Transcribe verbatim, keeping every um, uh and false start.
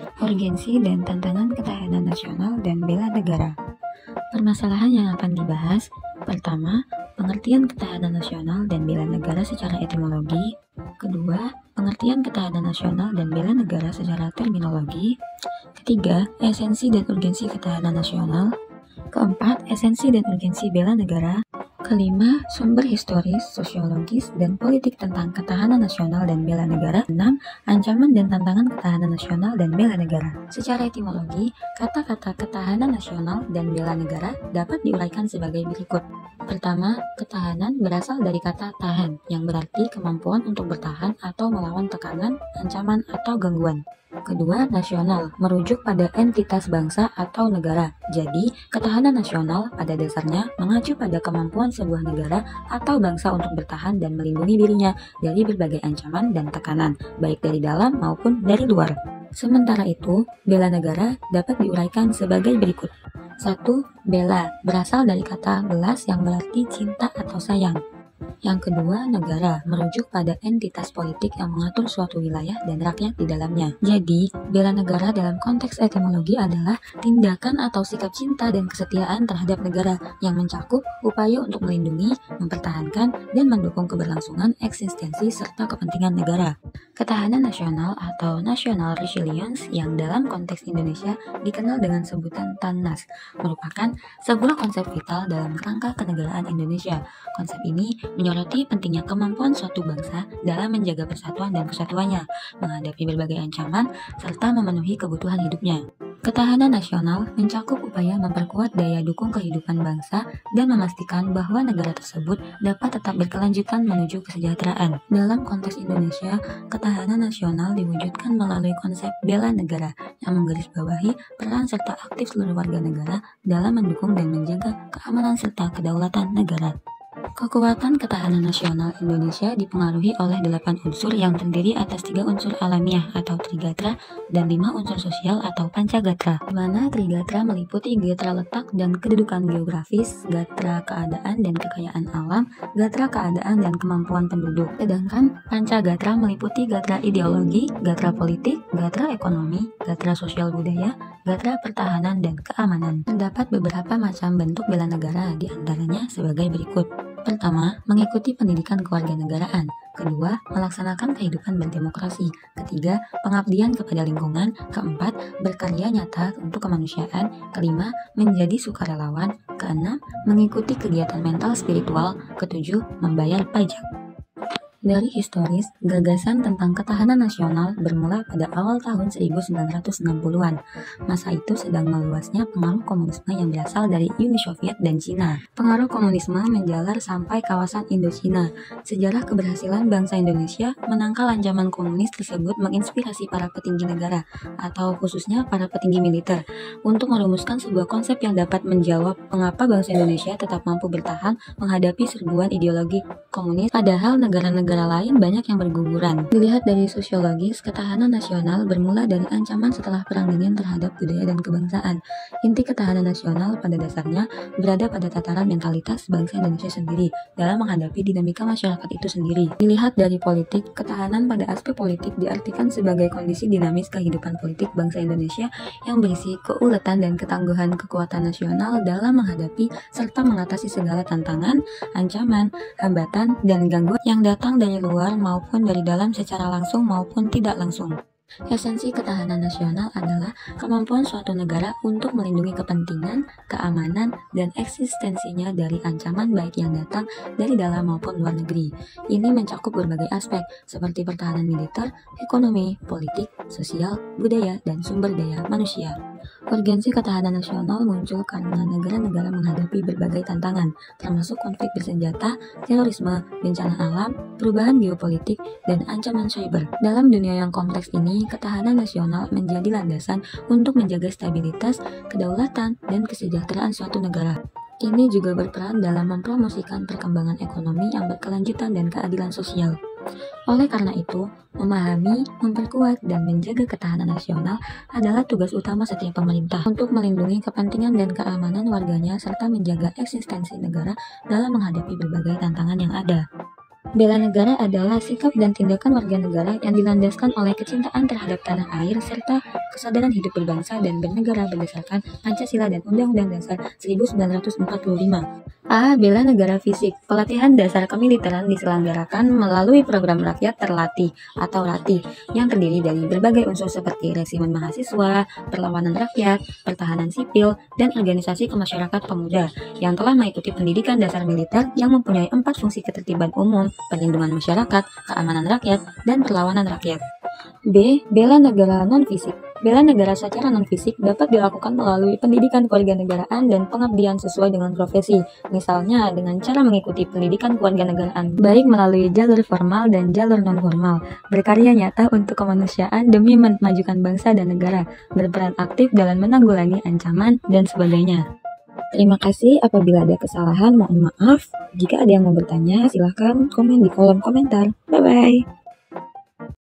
Urgensi dan tantangan ketahanan nasional dan bela negara. Permasalahan yang akan dibahas, pertama, pengertian ketahanan nasional dan bela negara secara etimologi. Kedua, pengertian ketahanan nasional dan bela negara secara terminologi. Ketiga, esensi dan urgensi ketahanan nasional. Keempat, esensi dan urgensi bela negara. Kelima, sumber historis, sosiologis, dan politik tentang ketahanan nasional dan bela negara. Enam, ancaman dan tantangan ketahanan nasional dan bela negara. Secara etimologi, kata-kata ketahanan nasional dan bela negara dapat diuraikan sebagai berikut. Pertama, ketahanan berasal dari kata tahan, yang berarti kemampuan untuk bertahan atau melawan tekanan, ancaman, atau gangguan. Kedua, nasional, merujuk pada entitas bangsa atau negara. Jadi, ketahanan nasional pada dasarnya mengacu pada kemampuan sebuah negara atau bangsa untuk bertahan dan melindungi dirinya dari berbagai ancaman dan tekanan, baik dari dalam maupun dari luar. Sementara itu, bela negara dapat diuraikan sebagai berikut. Satu, bela berasal dari kata belas yang berarti cinta atau sayang. Yang kedua, negara merujuk pada entitas politik yang mengatur suatu wilayah dan rakyat di dalamnya. Jadi, bela negara dalam konteks etimologi adalah tindakan atau sikap cinta dan kesetiaan terhadap negara yang mencakup upaya untuk melindungi, mempertahankan, dan mendukung keberlangsungan eksistensi serta kepentingan negara. Ketahanan nasional atau national resilience yang dalam konteks Indonesia dikenal dengan sebutan TANNAS merupakan sebuah konsep vital dalam kerangka kenegaraan Indonesia. Konsep ini menyoroti pentingnya kemampuan suatu bangsa dalam menjaga persatuan dan kesatuannya, menghadapi berbagai ancaman, serta memenuhi kebutuhan hidupnya. Ketahanan nasional mencakup upaya memperkuat daya dukung kehidupan bangsa dan memastikan bahwa negara tersebut dapat tetap berkelanjutan menuju kesejahteraan. Dalam konteks Indonesia, ketahanan nasional diwujudkan melalui konsep bela negara yang menggarisbawahi peran serta aktif seluruh warga negara dalam mendukung dan menjaga keamanan serta kedaulatan negara. Kekuatan ketahanan nasional Indonesia dipengaruhi oleh delapan unsur yang terdiri atas tiga unsur alamiah atau Trigatra dan lima unsur sosial atau Pancagatra. Di mana Trigatra meliputi Gatra letak dan kedudukan geografis, Gatra keadaan dan kekayaan alam, Gatra keadaan dan kemampuan penduduk. Sedangkan Pancagatra meliputi Gatra ideologi, Gatra politik, Gatra ekonomi, Gatra sosial budaya, Gatra pertahanan dan keamanan. Terdapat beberapa macam bentuk bela negara, diantaranya sebagai berikut. Pertama, mengikuti pendidikan kewarganegaraan. Kedua, melaksanakan kehidupan berdemokrasi. Ketiga, pengabdian kepada lingkungan. Keempat, berkarya nyata untuk kemanusiaan. Kelima, menjadi sukarelawan. Keenam, mengikuti kegiatan mental spiritual. Ketujuh, membayar pajak. Dari historis, gagasan tentang ketahanan nasional bermula pada awal tahun seribu sembilan ratus enam puluhan. Masa itu sedang meluasnya pengaruh komunisme yang berasal dari Uni Soviet dan Cina. Pengaruh komunisme menjalar sampai kawasan Indochina. Sejarah keberhasilan bangsa Indonesia menangkal ancaman komunis tersebut menginspirasi para petinggi negara, atau khususnya para petinggi militer, untuk merumuskan sebuah konsep yang dapat menjawab mengapa bangsa Indonesia tetap mampu bertahan menghadapi serbuan ideologi komunis, padahal negara-negara negara lain banyak yang berguguran. Dilihat dari sosiologis, ketahanan nasional bermula dari ancaman setelah Perang Dingin terhadap budaya dan kebangsaan. Inti ketahanan nasional pada dasarnya berada pada tataran mentalitas bangsa Indonesia sendiri dalam menghadapi dinamika masyarakat itu sendiri. Dilihat dari politik, ketahanan pada aspek politik diartikan sebagai kondisi dinamis kehidupan politik bangsa Indonesia yang berisi keuletan dan ketangguhan kekuatan nasional dalam menghadapi serta mengatasi segala tantangan, ancaman, hambatan, dan gangguan yang datang dari luar maupun dari dalam secara langsung maupun tidak langsung. Esensi ketahanan nasional adalah kemampuan suatu negara untuk melindungi kepentingan, keamanan, dan eksistensinya dari ancaman baik yang datang dari dalam maupun luar negeri. Ini mencakup berbagai aspek seperti pertahanan militer, ekonomi, politik, sosial, budaya, dan sumber daya manusia. Urgensi ketahanan nasional muncul karena negara-negara menghadapi berbagai tantangan, termasuk konflik bersenjata, terorisme, bencana alam, perubahan geopolitik, dan ancaman cyber. Dalam dunia yang kompleks ini, ketahanan nasional menjadi landasan untuk menjaga stabilitas, kedaulatan, dan kesejahteraan suatu negara. Ini juga berperan dalam mempromosikan perkembangan ekonomi yang berkelanjutan dan keadilan sosial. Oleh karena itu, memahami, memperkuat, dan menjaga ketahanan nasional adalah tugas utama setiap pemerintah untuk melindungi kepentingan dan keamanan warganya serta menjaga eksistensi negara dalam menghadapi berbagai tantangan yang ada. Bela negara adalah sikap dan tindakan warga negara yang dilandaskan oleh kecintaan terhadap tanah air serta kesadaran hidup berbangsa dan bernegara berdasarkan Pancasila dan Undang-Undang Dasar seribu sembilan ratus empat puluh lima. A. Bela negara fisik. Pelatihan dasar kemiliteran diselenggarakan melalui program Rakyat Terlatih atau RATI yang terdiri dari berbagai unsur seperti resimen mahasiswa, perlawanan rakyat, pertahanan sipil, dan organisasi kemasyarakat pemuda yang telah mengikuti pendidikan dasar militer yang mempunyai empat fungsi ketertiban umum, perlindungan masyarakat, keamanan rakyat, dan perlawanan rakyat. B. Bela negara non-fisik. Bela negara secara non-fisik dapat dilakukan melalui pendidikan kewarganegaraan dan pengabdian sesuai dengan profesi, misalnya dengan cara mengikuti pendidikan kewarganegaraan, baik melalui jalur formal dan jalur non-formal, berkarya nyata untuk kemanusiaan demi memajukan bangsa dan negara, berperan aktif dalam menanggulangi ancaman, dan sebagainya. Terima kasih. Apabila ada kesalahan, mohon maaf. Jika ada yang mau bertanya, silahkan komen di kolom komentar. Bye-bye.